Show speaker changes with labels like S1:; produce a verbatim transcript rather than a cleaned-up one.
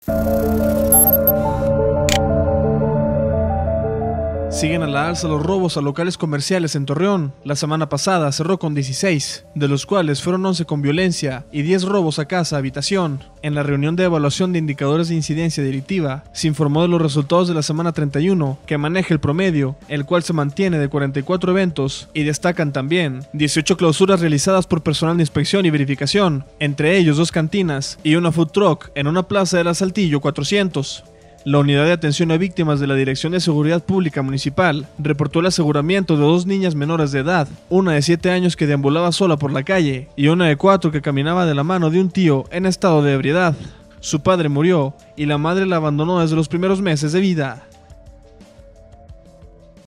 S1: Siguen a la alza los robos a locales comerciales en Torreón. La semana pasada cerró con dieciséis, de los cuales fueron once con violencia y diez robos a casa, habitación. En la reunión de evaluación de indicadores de incidencia delictiva, se informó de los resultados de la semana treinta y uno, que maneja el promedio, el cual se mantiene de cuarenta y cuatro eventos, y destacan también dieciocho clausuras realizadas por personal de inspección y verificación, entre ellos dos cantinas y una food truck en una plaza de la Saltillo cuatrocientos. La Unidad de Atención a Víctimas de la Dirección de Seguridad Pública Municipal reportó el aseguramiento de dos niñas menores de edad, una de siete años que deambulaba sola por la calle y una de cuatro que caminaba de la mano de un tío en estado de ebriedad. Su padre murió y la madre la abandonó desde los primeros meses de vida.